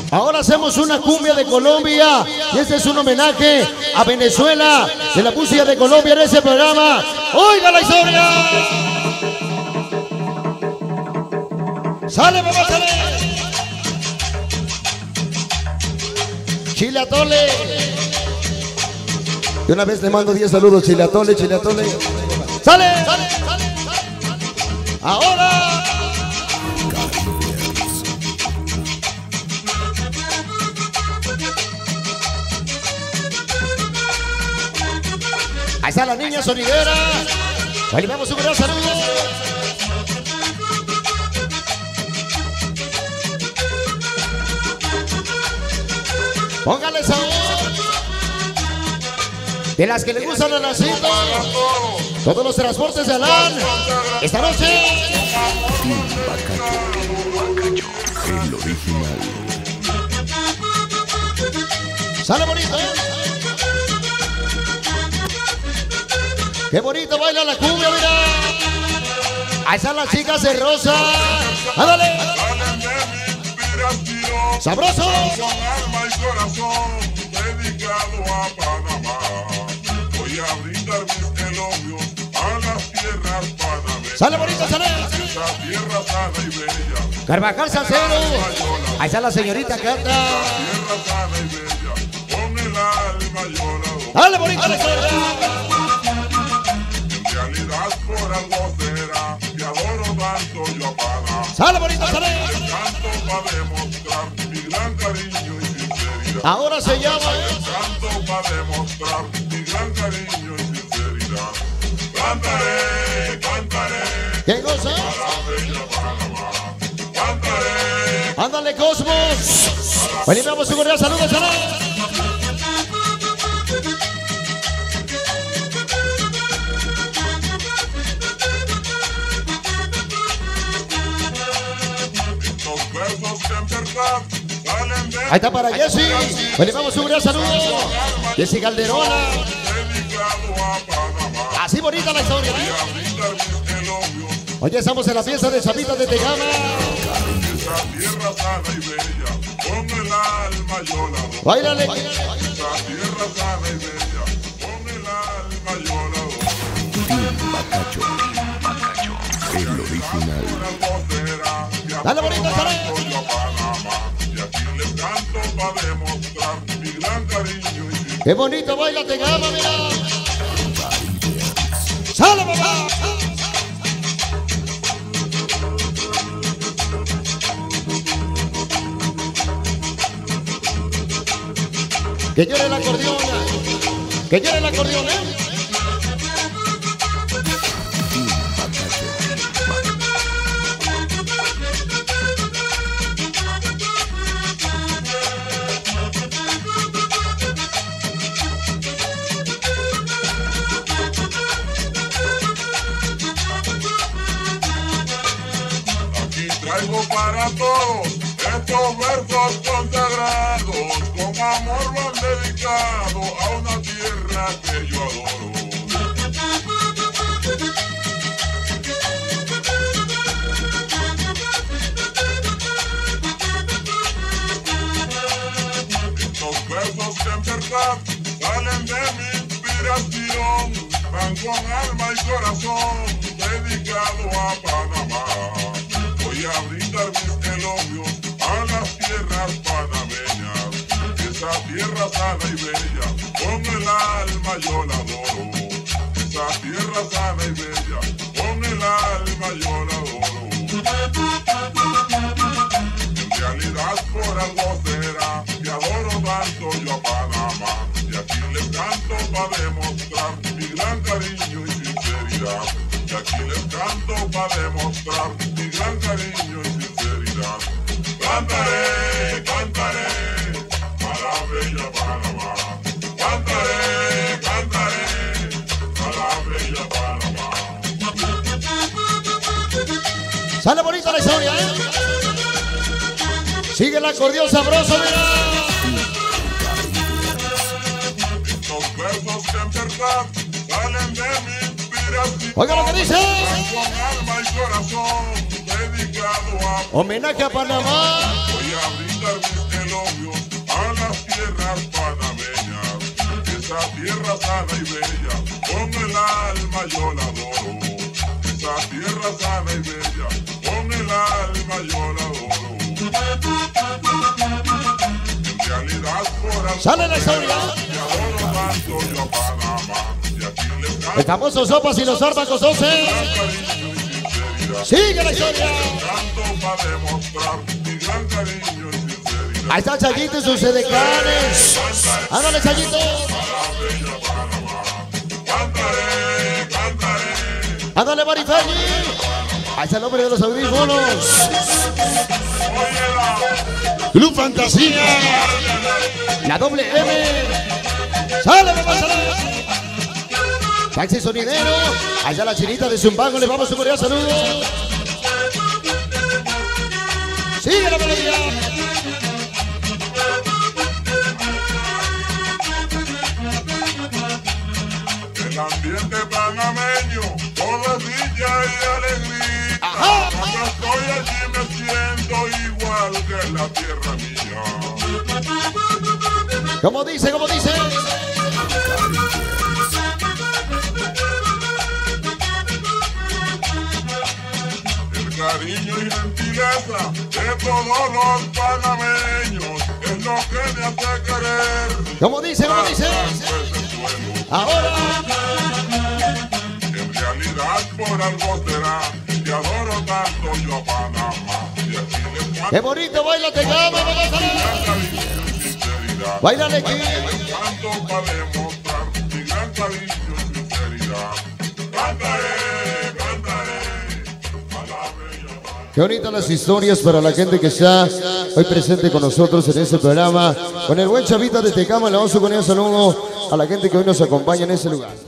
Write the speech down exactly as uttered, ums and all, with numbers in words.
Ahora hacemos una cumbia de Colombia y este es un homenaje a Venezuela de la música de Colombia en ese programa. ¡Oiga la historia! ¡Sale, papá, sale! Chile Atole. De una vez le mando diez saludos, Chile Atole, Chile Atole. ¡Sale! ¡Sale! ¡Sale! ¡Ahora! Ahí está la niña sonidera. Ahí le damos un gran saludo. Póngale sabor. De las que le gustan a Nacito. Todos los transportes de Alan. Esta noche. Bacacho, el original. Sale bonito, ¿eh? Qué bonito baila la cumbia, mira. Ahí están las chicas de rosa. ¡Ándale! ¡Sabroso! Con alma y corazón, dedicado a Panamá. Voy a brindar mis elogios a las tierras panameñas. ¡Sale bonito, sale! Esa tierra sana y bella. Carvajal Salcedo. Ahí está la señorita Cata. Esa tierra sana y bella. Con el alma yo la doy. ¡Dale bonito la historia! En realidad por algo será que adoro tanto yo a Panamá. ¡Sale bonito, sale! Canto para demostrar mi gran cariño y sinceridad. Ahora se llama. Canto para demostrar mi gran cariño y sinceridad. Cantaré, cantaré. ¿Qué cosa? A la bella Panamá. Cantaré. ¡Ándale, Cosmos! Bueno, y vamos a correr. ¡Saludos, sale! Estos versos que en verdad salen de Ahí está para Jessy. Bueno, y vamos a correr. ¡Saludos! Jessy Calderona. dedicado a Panamá. Así bonita la historia, Voy ¿eh? a brindar mis elogios. Hoy estamos en la fiesta de Chapitas de Tegama. Esa tierra sana y bella. Con el alma yo la doy. ¡Báilale! Esa tierra sana y bella. Con el alma yo la doy. Bacacho, Bacacho, el original. Por algo será que Dale, bonito, adoro sale. tanto yo a Panamá. Y aquí les canto para demostrar mi gran cariño y sinceridad. ¡Qué bonito baila Tegama, mira! ¡Sale, papá! Que llore el acordeón. Que llore el acordeón, ¿eh? Aquí traigo para todos estos versos consagrados, con amor van dedicado a una tierra que yo adoro. Estos versos que en verdad salen de mi inspiración, van con alma y corazón, dedicado a Panamá. Voy a brindar mis elogios a las tierras panameñas. Esa tierra sana y bella, con el alma yo la adoro. Esa tierra sana y bella, con el alma yo la adoro. En realidad por algo será que adoro tanto yo a Panamá. Y aquí les canto para demostrar mi gran cariño y sinceridad. Y aquí les canto para demostrar mi gran cariño y sinceridad. Cantaré, cantaré a la bella Panamá. Cantaré, cantaré a la bella Panamá. ¡Sale bonita la historia, eh! Sigue el acordeón sabroso, mira. Estos versos que en verdad salen de mi inspiración. Oiga lo que dice. Con alma y corazón, dedicado a Homenaje a Panamá. Voy a brindar mis elogios sana y bella, con el alma yo la adoro. Esa tierra sana y bella, con el alma yo la adoro. En realidad por algo ¡sale la historia! te adoro tanto yo a Panamá. Y aquí les canto El famoso Sopas y los Ármacos doce. cariño y sinceridad. ¡Sigue la historia! Canto para demostrar mi gran cariño y sinceridad. Ahí está Chayito y sus edecanes. ¡Ándale, Chayito! Cantaré, cantaré. ¡Ándale, Marifeli! Ahí está el hombre de los audífonos. Club Fantasía. La doble M. ¡Sale, mamá, sale! Taxi sonidero. Ahí está la chinita de Zumbango. Le vamos a un cordial saludo. ¡Sigue la melodía! El ambiente panameño, todo es dicha y alegría. Ajá. Cuando estoy allí me siento igual que en la tierra mía. Como dice, como dice. El cariño y gentileza de todos los panameños es lo que me hace querer. Como dice, como dice. Tanto ese suelo. Ahora. En realidad por algo será que adoro tanto yo a Panamá. Y aquí les canto ¡Qué bonito baila te cama, mamá, sale! gran cariño y sinceridad. Bailale aquí. Les canto para demostrar mi gran cariño y sinceridad. Cantaré, cantaré a la bella Panamá. Qué bonitas las historias para la gente que está hoy presente con nosotros en este programa. Con el buen Chavita de Tecama le vamos a poner un saludo a la gente que hoy nos acompaña en ese lugar.